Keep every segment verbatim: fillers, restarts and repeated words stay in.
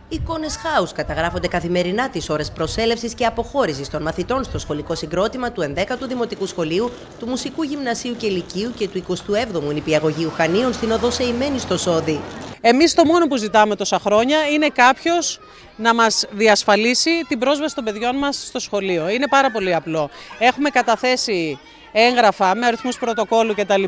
Εικόνες χάους καταγράφονται καθημερινά τις ώρες προσέλευσης και αποχώρησης των μαθητών στο σχολικό συγκρότημα του ενδέκατου Δημοτικού Σχολείου, του Μουσικού Γυμνασίου και Λυκείου και του εικοστού έβδομου Νηπιαγωγείου Χανίων στην οδό Σεϊμένη στο Σώδη. Εμείς το μόνο που ζητάμε τόσα χρόνια είναι κάποιος να μας διασφαλίσει την πρόσβαση των παιδιών μας στο σχολείο. Είναι πάρα πολύ απλό. Έχουμε καταθέσει έγγραφα με αριθμούς πρωτοκόλλου κτλ.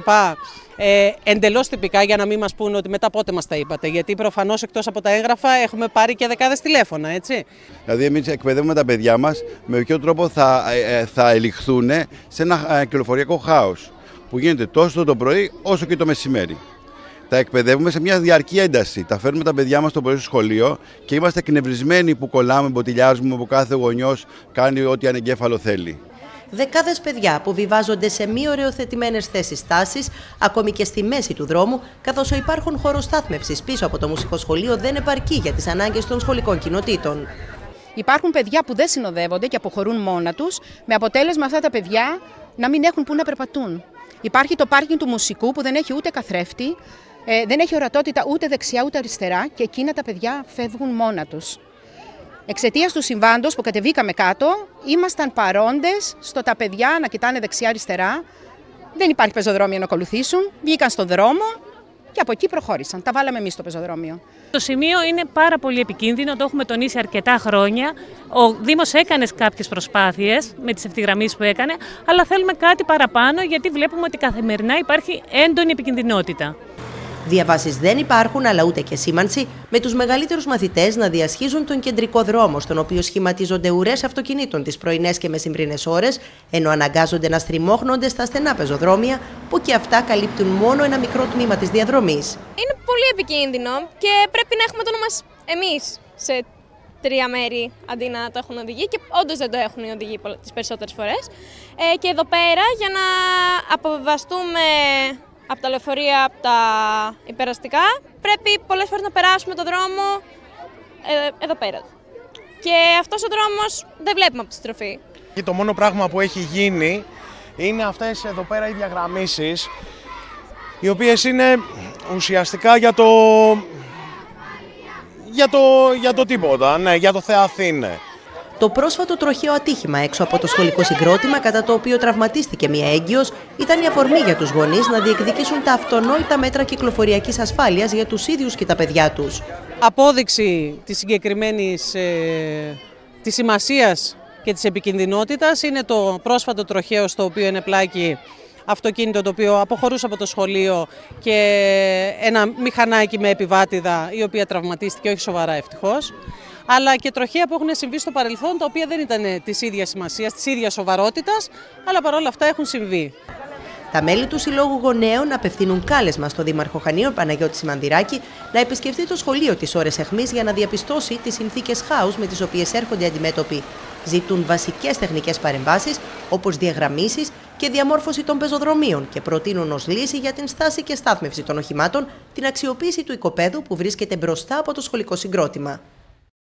Ε, εντελώς τυπικά, για να μην μας πούνε ότι μετά πότε μας τα είπατε. Γιατί προφανώς εκτός από τα έγγραφα έχουμε πάρει και δεκάδες τηλέφωνα, έτσι. Δηλαδή, εμείς εκπαιδεύουμε τα παιδιά μας με ποιο τρόπο θα, ε, θα ελιχθούν σε ένα ε, κυκλοφοριακό χάος που γίνεται τόσο το πρωί όσο και το μεσημέρι. Τα εκπαιδεύουμε σε μια διαρκή ένταση. Τα φέρνουμε τα παιδιά μας το πρωί στο σχολείο και είμαστε εκνευρισμένοι που κολλάμε, μποτιλιάζουμε, που κάθε γονιός κάνει ό,τι ανεγκέφαλο θέλει. Δεκάδες παιδιά που βιβάζονται σε μη οριοθετημένες θέσεις στάσης, ακόμη και στη μέση του δρόμου, καθώς ο υπάρχον χώρος στάθμευσης πίσω από το μουσικό σχολείο δεν επαρκεί για τις ανάγκες των σχολικών κοινοτήτων. Υπάρχουν παιδιά που δεν συνοδεύονται και αποχωρούν μόνα τους, με αποτέλεσμα αυτά τα παιδιά να μην έχουν πού να περπατούν. Υπάρχει το πάρκινγκ του μουσικού που δεν έχει ούτε καθρέφτη, ε, δεν έχει ορατότητα ούτε δεξιά ούτε αριστερά και εκείνα τα παιδιά φεύγουν μόνα τους. Εξαιτίας του συμβάντος που κατεβήκαμε κάτω, ήμασταν παρόντες στο τα παιδιά να κοιτάνε δεξιά-αριστερά. Δεν υπάρχει πεζοδρόμιο να ακολουθήσουν, βγήκαν στον δρόμο και από εκεί προχώρησαν. Τα βάλαμε εμείς στο πεζοδρόμιο. Το σημείο είναι πάρα πολύ επικίνδυνο, το έχουμε τονίσει αρκετά χρόνια. Ο Δήμος έκανε κάποιες προσπάθειες με τις ευθυγραμμίσεις που έκανε, αλλά θέλουμε κάτι παραπάνω γιατί βλέπουμε ότι καθημερινά υπάρχει έντονη επικινδυνότητα. Διαβάσεις δεν υπάρχουν, αλλά ούτε και σήμανση, με τους μεγαλύτερους μαθητές να διασχίζουν τον κεντρικό δρόμο, στον οποίο σχηματίζονται ουρές αυτοκινήτων τις πρωινές και μεσημβρινές ώρες, ενώ αναγκάζονται να στριμώχνονται στα στενά πεζοδρόμια, που και αυτά καλύπτουν μόνο ένα μικρό τμήμα της διαδρομής. Είναι πολύ επικίνδυνο και πρέπει να έχουμε το όνομα μας εμείς σε τρία μέρη αντί να το έχουν οδηγοί, και όντως δεν το έχουν οι οδηγοί τις περισσότερες φορές. Ε, και εδώ πέρα, για να αποβιβαστούμε από τα λεωφορεία, από τα υπεραστικά, πρέπει πολλές φορές να περάσουμε το δρόμο ε, εδώ πέρα. Και αυτός ο δρόμος δεν βλέπουμε από τη στροφή. Και το μόνο πράγμα που έχει γίνει είναι αυτές εδώ πέρα οι διαγραμμίσεις, οι οποίες είναι ουσιαστικά για το, για το, για το τίποτα, ναι, για το Θεαθήνε. Το πρόσφατο τροχαίο ατύχημα έξω από το σχολικό συγκρότημα, κατά το οποίο τραυματίστηκε μία έγκυος, ήταν η αφορμή για τους γονείς να διεκδικήσουν τα αυτονόητα μέτρα κυκλοφοριακής ασφάλειας για τους ίδιους και τα παιδιά τους. Απόδειξη της συγκεκριμένης ε, της σημασίας και της επικινδυνότητας είναι το πρόσφατο τροχαίο, στο οποίο είναι πλάκη αυτοκίνητο το οποίο αποχωρούσε από το σχολείο και ένα μηχανάκι με επιβάτηδα, η οποία τραυματίστηκε, όχι σοβαρά ευτυχώς, αλλά και τροχαία που έχουν συμβεί στο παρελθόν, τα οποία δεν ήταν της ίδιας σημασίας, της ίδιας σοβαρότητας, αλλά παρόλα αυτά έχουν συμβεί. Τα μέλη του Συλλόγου Γονέων απευθύνουν κάλεσμα στον Δήμαρχο Χανίων, Παναγιώτη Σιμανδυράκη, να επισκεφτεί το σχολείο τις ώρες αιχμής για να διαπιστώσει τις συνθήκες χάους με τις οποίες έρχονται αντιμέτωποι. Ζητούν βασικές τεχνικές παρεμβάσεις, όπως διαγραμμίσεις και διαμόρφωση των πεζοδρομίων, και προτείνουν ως λύση για την στάση και στάθμευση των οχημάτων την αξιοποίηση του οικοπαίδου που βρίσκεται μπροστά από το σχολικό συγκρότημα.